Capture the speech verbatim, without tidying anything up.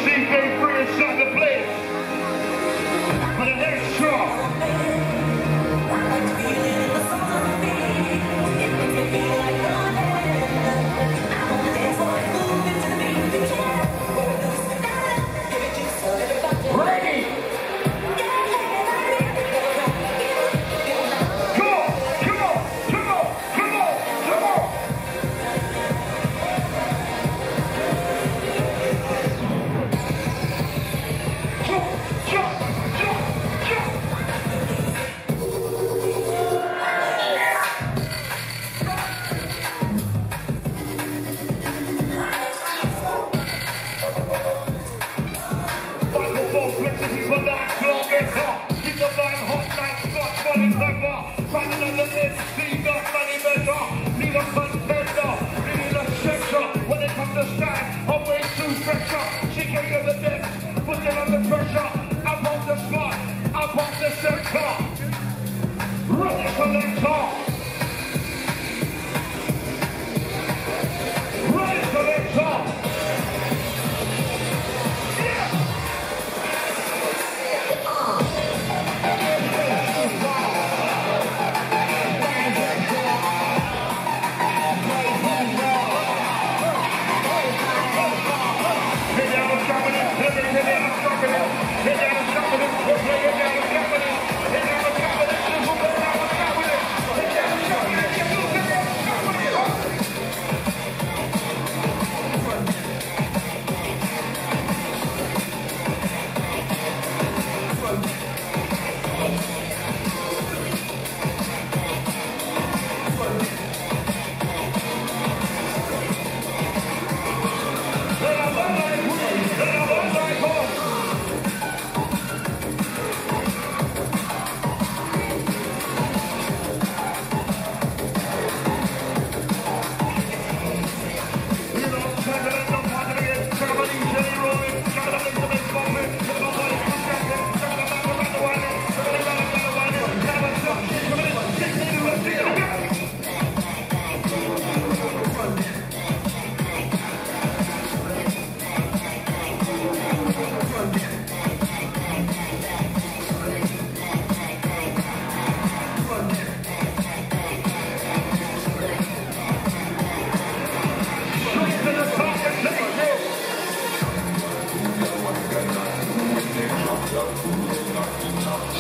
K three is shot the place. For the next show. She can give the depth, put it under pressure. Up on the spot, up on the center. Ready for the top. Ready for the top.